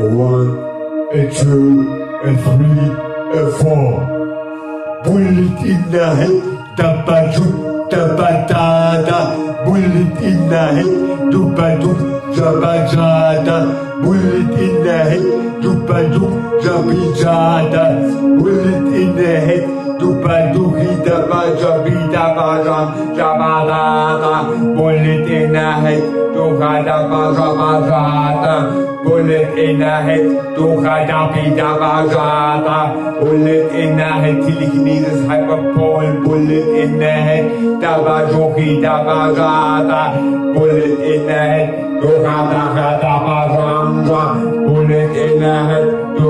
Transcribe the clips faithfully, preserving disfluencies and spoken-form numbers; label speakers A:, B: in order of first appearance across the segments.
A: one, a two, a three, a four. Bullet in the head, tapaju, tapatada. Bullet in the head, tupadu, jabajada. Bullet in the head, tupadu, jabijada. Bullet in the head, tupadu, hidabajabidabajam, jabadada. Bullet in the head, tukadabajabajada. Bullet in the head, tukadabidabajada. Bullet in the head, telekinesis hyperpole. Bullet in the head, tabajoki dabajada. Bullet in the head, tukadabajabajamja. Bullet in the head,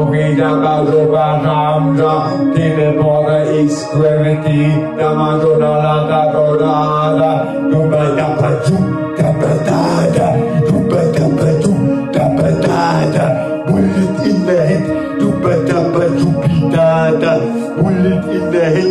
A: tukidabajabajamja. Teleporter is gravity, damajodala dadodada. Dubadabaju, dabadada. Dubadabaju, dabadada. Bullet in the head, dubadabajubidada. Bullet in the head,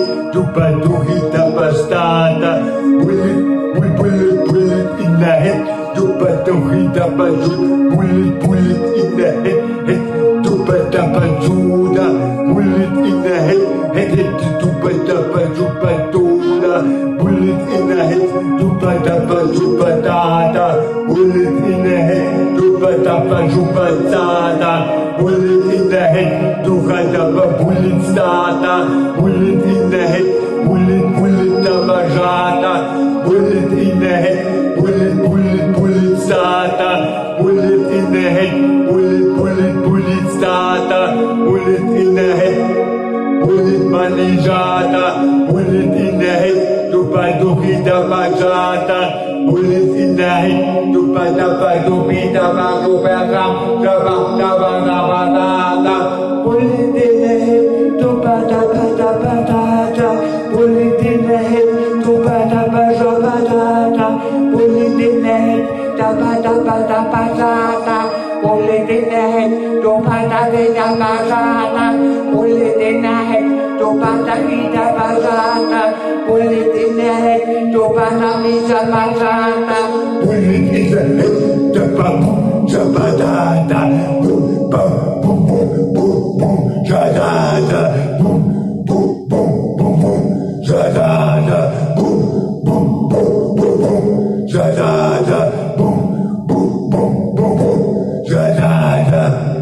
A: dubaduhidabastada. Bullet, bullet, bullet in the head, dubaduhidabaju. Bullet, bullet in the head, head, dubadabajuda. Bullet in the head, head, head, dubadabajubaduda. Bullet in the head, dubadabajubadada. Bullet in the head, dubadabajubadada. Bullet in the head, dubadababulitsada. Bullet in the head, bullet, bullet, dabajada. Bullet in the head, bullet, bullet, bulitsada. Bullet in the head, bullet, bullet, bulitsada. Bullet in the head, bullet manijada. Bullet in the head, dubaduhidabajada. Bullet in the head, dupadabadubidabagubagam, dabadabadabadada. Bullet in the head, dupadabadabadada. Bullet in the head, dupadabadabadada. Bullet in the head, dabadabadabadada. Bullet in the head, dupadabadabadada. Bullet in the head, dupadabadabadada. Bullet in the head, dupadabadabadada. Bullet in the head, dabadabadada. Boom, boom, boom, boom, boom, boom, jadada. Boom, boom, boom, boom, boom, jadada. Boom, boom, boom, boom, boom, jadada. Boom, boom, boom, boom, boom, jadada.